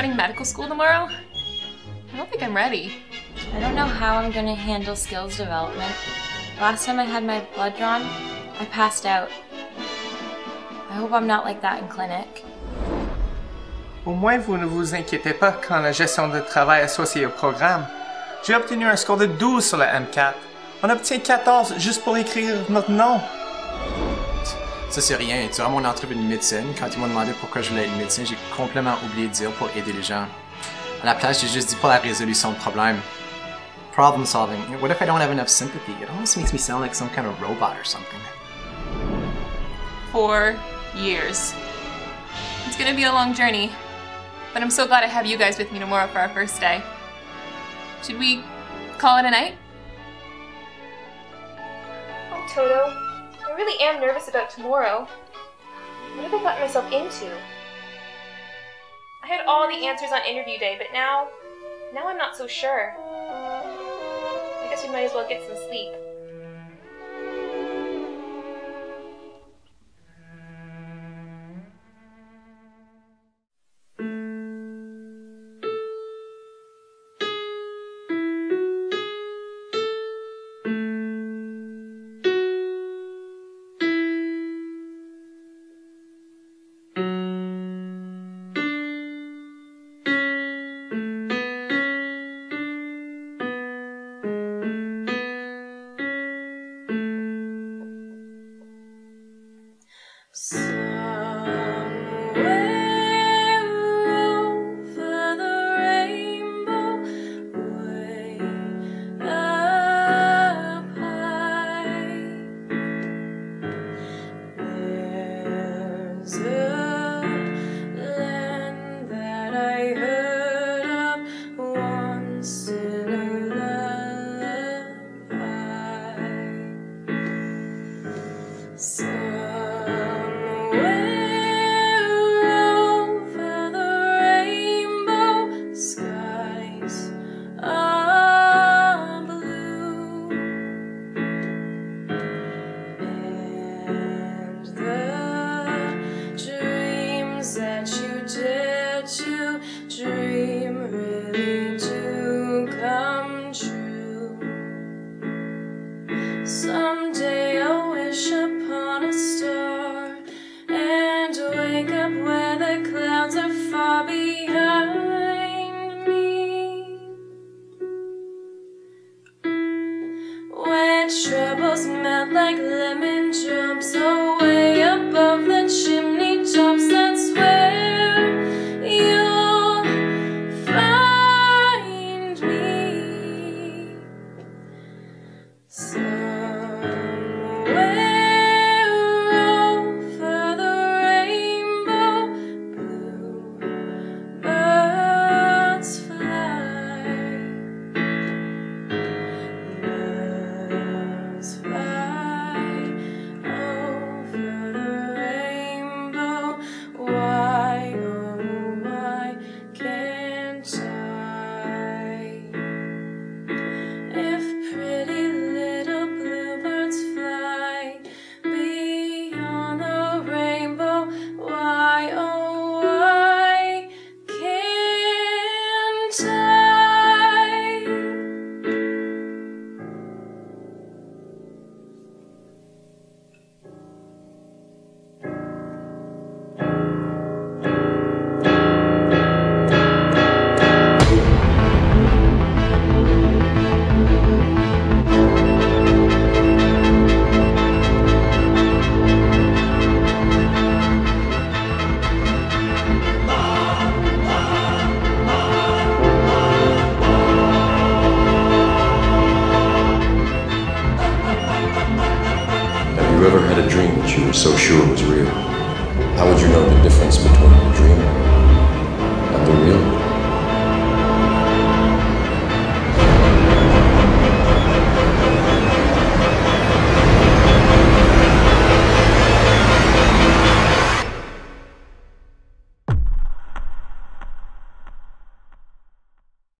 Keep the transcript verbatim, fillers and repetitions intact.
starting medical school tomorrow. I don't think I'm ready. I don't know how I'm going to handle skills development. Last time I had my blood drawn, I passed out. I hope I'm not like that in clinic. Au moins, vous ne vous inquiétez pas quant à la gestion de travail associée au programme. J'ai obtenu un score de douze sur la M quatre. On obtient quatorze juste pour écrire notre nom. Ça, c'est rien. Durant mon entrevue de médecine, quand ils m'ont demandé pourquoi je voulais être médecin, j'ai complètement oublié de dire pour aider les gens. À la place, j'ai juste dit pour la résolution de problèmes. Problem solving. What if I don't have enough sympathy? It almost makes me sound like some kind of robot or something. Four years. It's gonna be a long journey, but I'm so glad I have you guys with me tomorrow for our first day. Should we call it a night? Oh, Toto, I really am nervous about tomorrow. What have I gotten myself into? I had all the answers on interview day, but now, now I'm not so sure. I guess we might as well get some sleep. Someday I'll wish upon a star and wake up where the clouds are far behind me, when troubles melt like lemon drops away above the chimney tops. That's where you'll find me. So Have you ever had a dream that you were so sure was real? How would you know the difference between the dream and the real?